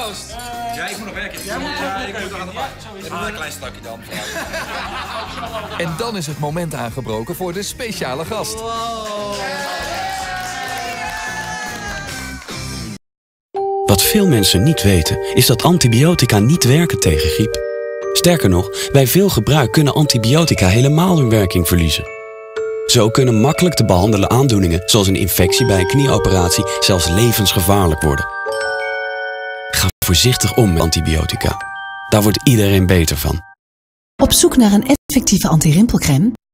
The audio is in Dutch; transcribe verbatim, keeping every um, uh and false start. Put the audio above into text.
proost. Ja, ik moet nog werken. Ja, ja, ik moet nog aan de bak. Ik doe een klein stukje dan. En dan is het moment aangebroken voor de speciale gast. Wat veel mensen niet weten, is dat antibiotica niet werken tegen griep. Sterker nog, bij veel gebruik kunnen antibiotica helemaal hun werking verliezen. Zo kunnen makkelijk te behandelen aandoeningen, zoals een infectie bij een knieoperatie, zelfs levensgevaarlijk worden. Ga voorzichtig om met antibiotica. Daar wordt iedereen beter van. Op zoek naar een effectieve anti-rimpelcrème?